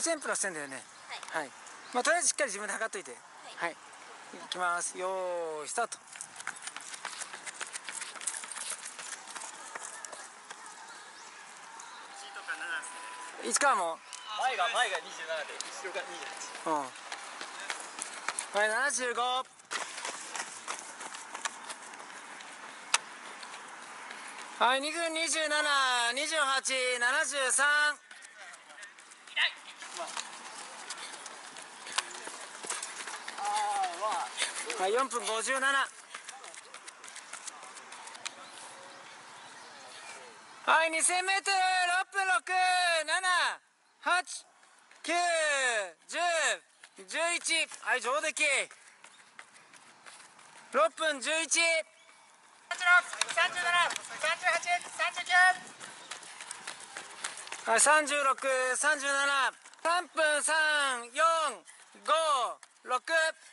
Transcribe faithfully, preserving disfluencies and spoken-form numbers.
せんプラスせんだよね。はい、はい、まあとりあえずしっかり自分で測っといて。はい、はい、いきます。よーいスタート。市川も前が前がにじゅうななで後ろがにじゅうはち。 うん、はい、ななじゅうご。はい、にふんにじゅうなな、にじゅうはち、ななじゅうさん。はい、よんぷんごじゅうなな。はい、にせんメートル、ろっぷんろく、なな、はち、きゅう、じゅう、じゅういち。はい、上出来。ろっぷんじゅういち。さんじゅうろく、さんじゅうなな、さんじゅうはち、さんじゅうきゅう。はい、さんじゅうろく、さんじゅうなな。さんぷんさん、よん、ご、ろく。